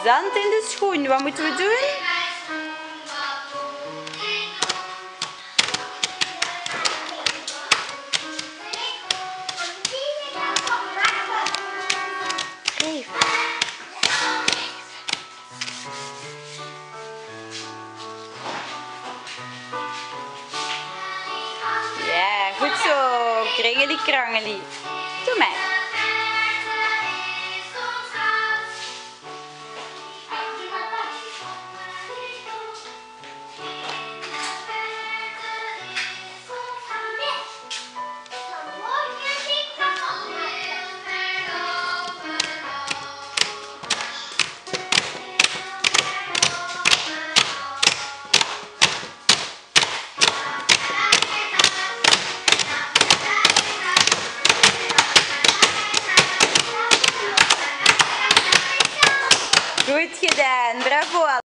Zand in de schoen. Wat moeten we doen? Ja, goed zo. Kringeli krangeli. Doe mij. Goed gedaan, bravo.